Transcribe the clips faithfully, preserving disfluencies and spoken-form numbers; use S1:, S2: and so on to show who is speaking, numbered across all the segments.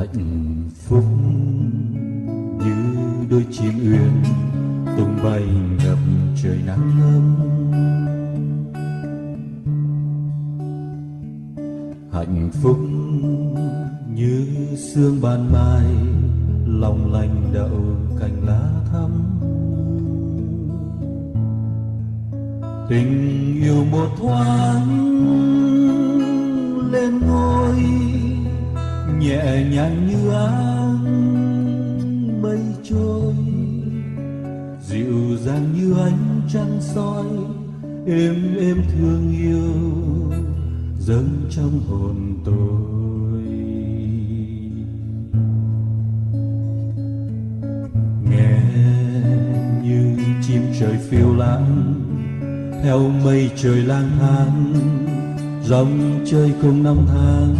S1: hạnh phúc như đôi chim uyên tung bay ngập trời nắng ấm. Hạnh phúc như sương ban mai long lanh đậu cành lá thắm. Tình yêu một thoáng lên ngôi nhẹ nhàng như áng mây trôi, dịu dàng như ánh trăng soi, êm êm thương yêu dâng trong hồn tôi. Nghe như chim trời phiêu lãng theo mây trời lang thang, dòng chơi cùng năm tháng.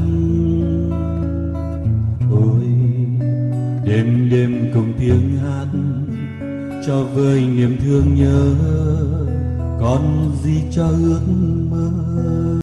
S1: Ôi đêm đêm cùng tiếng hát cho vơi niềm thương nhớ, còn gì cho ước mơ.